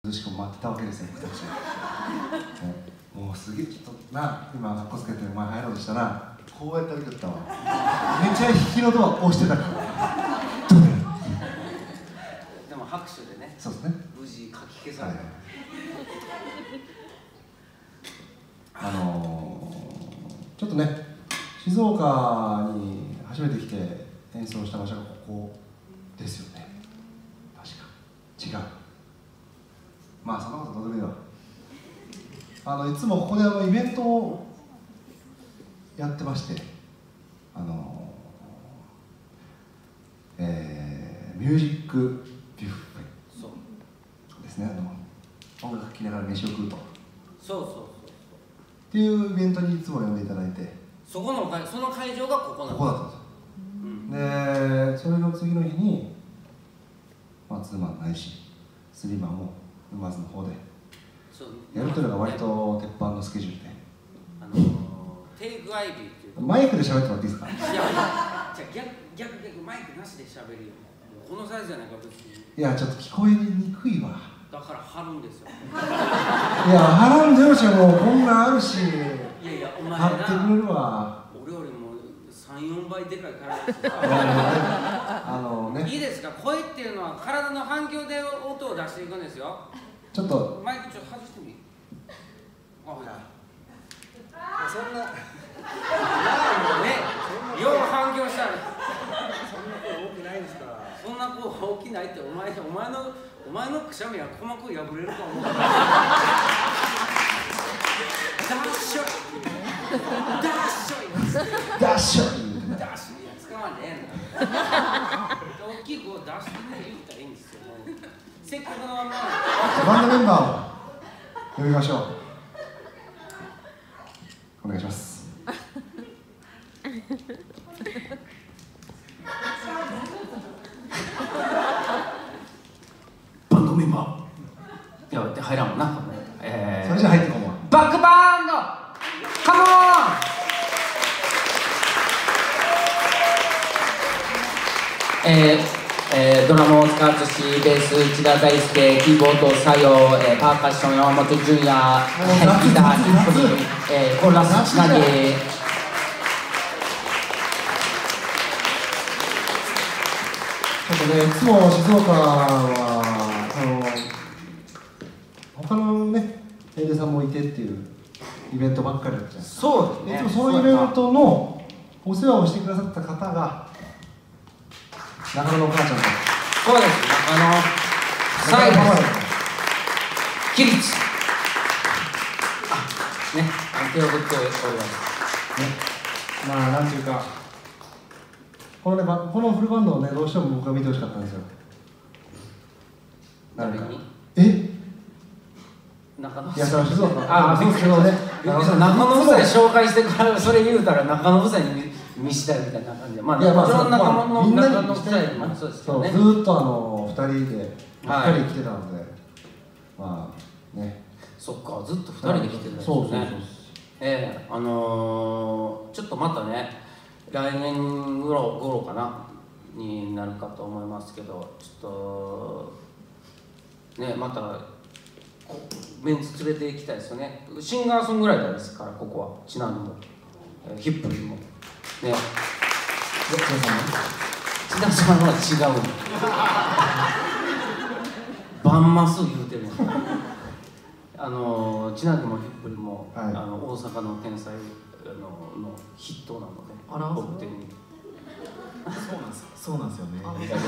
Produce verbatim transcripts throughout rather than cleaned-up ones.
しく待ってたわけですよ、僕たち。もうすげえきっとな、今かっこつけて前入ろうとしたらこうやって歩きよったわ。めっちゃ引きのドア押してたから。 でも拍手でね、 そうですね、 無事かき消された。 あのー、ちょっとね、静岡に初めて来て演奏した場所がここですよね。確か違う。まあそんなことどうでもいいわ。あのいつもここであのイベントをやってまして、あのーえー、ミュージックビュッフェですね。あの音楽聴きながら飯を食うと。 そうそうそうそう。 っていうイベントにいつも呼んでいただいて、 そこのその会場がここなんです。 ここだったんですよ。うん、で、それの次の日に、まあ、ツーマンないし、スリーマンも沼津の方でやるというのが割と鉄板のスケジュールで。あのー、 テイクアイビーっていう。 マイクで喋ってもらっていいですか？いや、 じゃあ逆逆逆マイクなしで喋るよ。このサイズじゃないか別に。 いや、ちょっと聞こえにくいわ。 だから貼るんですよ。 いや、貼らんでよしはもうこんなんあるし。 いやいや、お前な。 貼ってくれるわ。 俺よりもさん、よんばいでかい体ですから。 あのね。いいいですか？声っていうのは体の反響で音を出していくんですよ。 ちょっとマイクちょっと外してみ。あ、ほら。そんな。ね、よう反響したら。 そんな声大きないですから。 そんな声大きないってお前お前のお前のくしゃみは鼓膜破れると思う。ダッシュイ。ダッシュイ。 ダッシュイ。 ダッシュイ使わねえんだ。大きい声を出してね言ったらいいんですよ。せっかくのまま。 バンドメンバーを呼びましょう。お願いします。バンドメンバー。いや、って入らんもんな。 えー、それじゃ入ってこもバックバンド。カモン。えーえー、ドラムを使うし、ベース内田大輔、キーボード採用、えー、パーカッション山本純也、ギターキップに、えー、コーラスつなぎ。 ちょっとね、いつも静岡はあの他のね、エイデさんもいてっていうイベントばっかりだったじゃないですか。 そうですね。 いつもそのイベントのお世話をしてくださった方が中野のお母ちゃんと。 そうです。中野最後起立。あ、ね、手を振っております。 ね、まあなんていうか。このね、このフルバンドをね、どうしても僕は見てほしかったんですよ。 誰に？ え？ 中野。 いや、その静岡。 ああ、そうですけどね。中野夫妻紹介してからそれ言うたら中野夫妻に見したいみたいな感じで。まあ、 いや、まあ、 そんな中野みんな夫妻もそうですよね。 ずーっとあのふたりでばっかり来てたので、まあね。 そっか、ずっとふたりで来てたんですよね。そうそうそう。ええ、あのちょっとまたね。来年頃頃かなになるかと思いますけど、ちょっとね、またメンツ連れて行きたいですよね。シンガーソングライターですから、ここはちなみにも、えー、ヒップリもね。千田さんは違うバンマス言うてるの。あの千奈君もヒップリも、はい、あの大阪の天才のの筆頭なので。あら、僕的に。 そうなんですよ。そうなんですよね。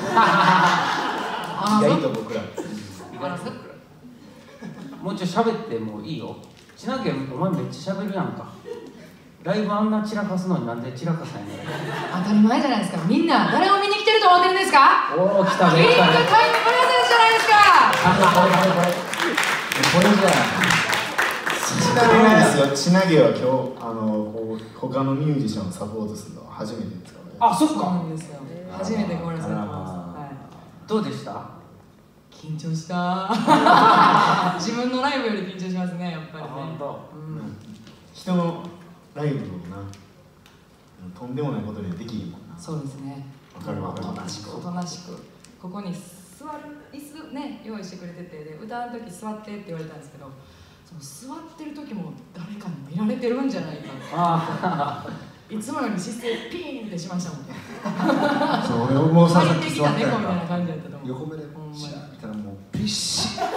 意外と僕ら。 もうちょい喋ってもいいよ。ちなきゃお前めっちゃ喋るやんか。ライブあんな散らかすのになんで散らかさんねん。 当たり前じゃないですか。みんな誰を見に来てると思ってるんですか？ おお、来たね。 キングタイムプレゼントじゃないですか。 これこれこれこれじゃ。 ちなみにですよ、ちなげは今日あのこう他のミュージシャンをサポートするのは初めてですかね。 あ、そっか。 そうなんですよ。初めてごめんなさい。はい。 どうでした？ 緊張した。自分のライブより緊張しますね、やっぱりね。 本当。 人のライブをな、とんでもないことでできるもんな。 そうですね。 わかるわかる。 おとなしくおとなしくここに座る椅子ね用意してくれてて、で歌う時座ってって言われたんですけど、その座ってる時も誰かに見られてるんじゃないかっていつもより姿勢ピーンってしましたもんね。 そう俺もさ入ってきた猫みたいな感じだったと思う。 横目でほんまに見たらもうビッシッ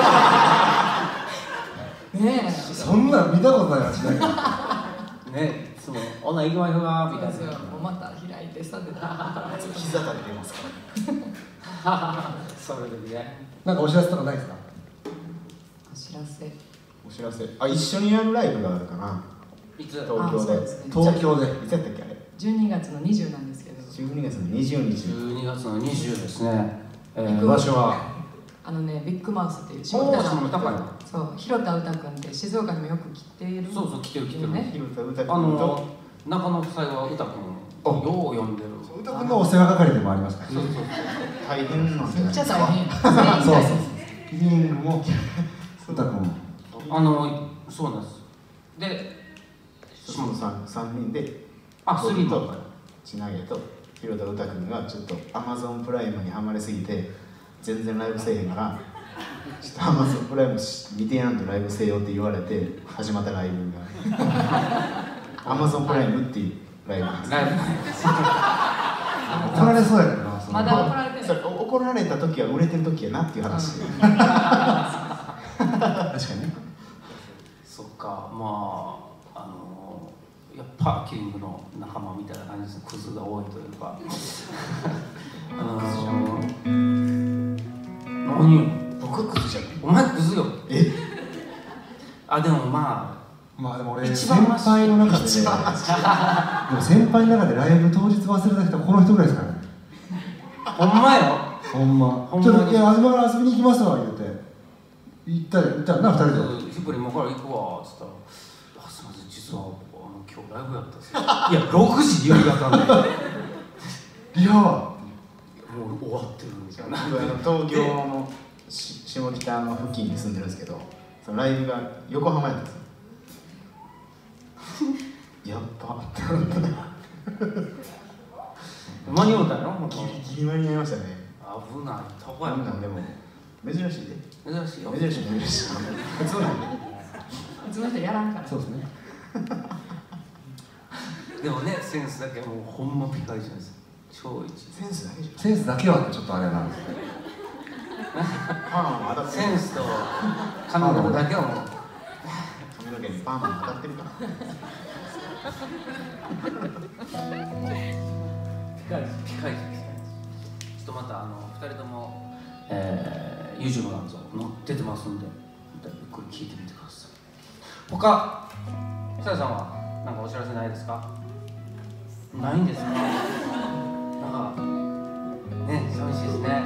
ねえそんなん見たことないわしないからね、いつも「おな行きましょうか」みたいな。 そうそう、もうまた開いて座ってた。 膝立ててますからそれでね。 なんかお知らせとかないですか？ お知らせ。 お知らせ、あ、一緒にやるライブがあるかな、 いつ？ 東京あそうでですね東京でいつやったっけあれ、 じゅうにがつのにじゅうなんですけど、 じゅうにがつのにじゅうにち、 じゅうにがつのにじゅうですね。えー、 行く場所はあのね、ビッグマウスっていうおー下下高いな。 そう、広田歌君って静岡にもよく来ている。 そうそう来てる来てる。 ね。 広田歌君あのと中野夫妻は歌君をよう呼んでる。 歌君のお世話係でもありますからそうそうそう。 大変なんじゃめっちゃないですか。 大変。 そうそうそうキリングも歌君もあのそうなんです。で、 その三三人で、 あスリー僕ととちなげと広田歌君がちょっとアマゾンプライムにハマりすぎて全然ライブせえへんから、ちょっとアマゾンプライム見てやんとライブせよって言われて始まったライブがアマゾンプライムっていうライブなんです。 ライブ。 怒られそうやけどなそのまだ怒られてない。 それ怒られた時は売れてる時やなっていう話。 確かにねそっか、まああのやっぱキリングの仲間みたいな感じですね。クズが多いというか。あの何？ 僕はクズじゃない。 お前クズよ。 え？ あでもままあでも俺一先番マシ輩の中で一番マシでも先輩の中でライブ当日忘れた人はこの人ぐらいですからねあほんまよ。 ほんまほんまにちょっといや東から遊びに行きますわ言うて行った行ったらな二人でヒプリ今から行くわっつったら「あすみません実はあの今日ライブやったんですよ」いやろくじにやり方んでリハはもう終わってるみたいな。 東京のし下北の付近に住んでるんですけど、そのライブが横浜やったんですよ。やっばってなったね。 間に合うたんやろ本当ギに。 リギリ間に合いましたね。 危ないとこやもんこんなんでも珍しいで。 珍しいよ。 珍しい珍しい。普通なんで。 普通の人やらんから。 そうですねでもねセンスだけはもうほんまピカイチなんですよ。超一。 センスだけじゃん。 センスだけはってちょっとあれなんですねパーマも当たってる。 センスと髪のだけはもう髪の毛にパーマも当たってるから。 ピカイチピカイチですね。ちょっとまたあの二人とも、えー、YouTube なんぞ載っててますんで、ゆっくり聞いてみてください。他、さやさんはなんかお知らせないですか？ないんですか？なんかね寂しいですね。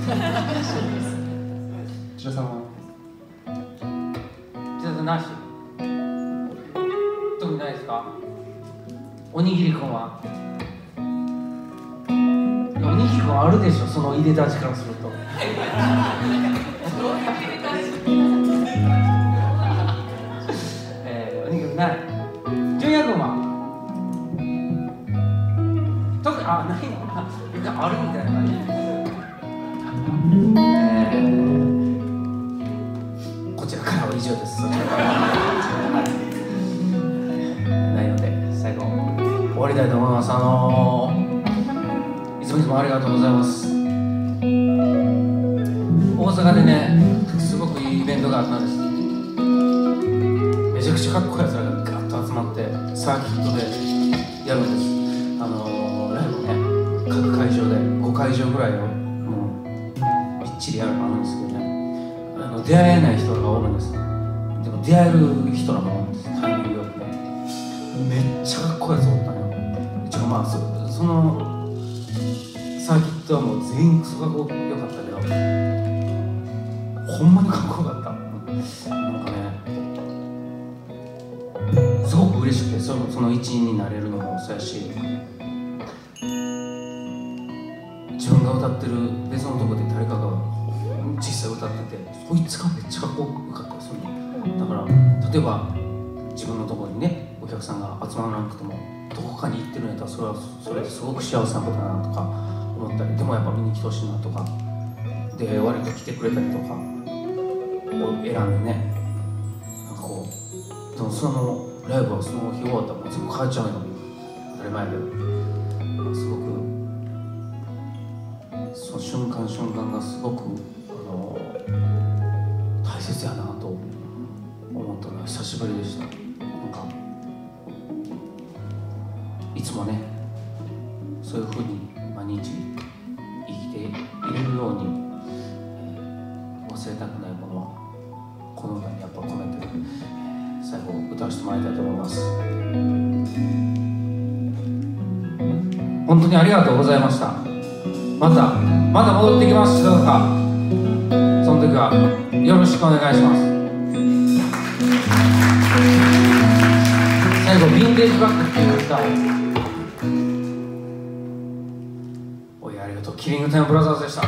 千田さんは千田さんなし？特にないですか？おにぎりくんは？いやおにぎりくんあるでしょ、その入れたちからすると。えー、おにぎりない。純也くんは？特にあないのかな、あるみたいな感じ。えー、こちらからは以上です。そちらからはないので最後終わりたいと思います。あのー、いつもいつもありがとうございます。大阪でねすごくいいイベントがあったんです。めちゃくちゃかっこいいやつらがガッと集まってサーキットでやるんです。あのー、ライブね各会場でごかいじょうぐらいをもうびっちりやるのあるんですけどね、あの出会えない人がおるんです。でも出会える人らもおるんです。タイミングよくねめっちゃかっこいいやつおったのよ。一応まあ そ, そのサーキットはもう全員クソかっこよかったけどほんまにかっこよかった。なんかねすごく嬉しくて、その、その一員になれるのもそうやし、自分が歌ってる別のとこで誰かが実際歌っててそいつがめっちゃかっこよかったりするの。だから例えば自分のところにねお客さんが集まらなくてもどこかに行ってるんやったらそれはそれですごく幸せなことだなとか思ったり、でもやっぱ見に来てほしいなとかで割と来てくれたりとかを選んでね、なんかこうでもそのライブはその日終わったらもう全部変えちゃうよ、当たり前で。すごくその瞬間瞬間がすごくあの大切やなと思ったのは久しぶりでした。なんかいつもねそういうふうに毎日生きていれるように、えー、忘れたくないものはこの歌にやっぱ込めて、えー、最後歌わせてもらいたいと思います。本当にありがとうございました。またまた戻ってきますどうか、その時はよろしくお願いします。最後「ヴィンテージバック」っていう歌を、おいありがとう。キリングタイムブラザーズでした。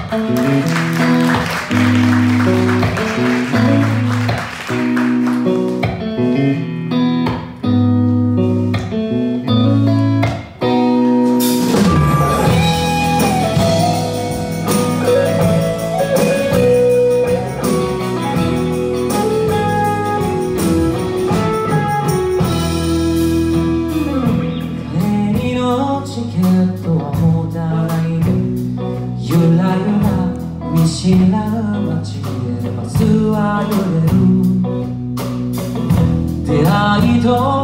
知らぬ街でバスは揺れる、出会いと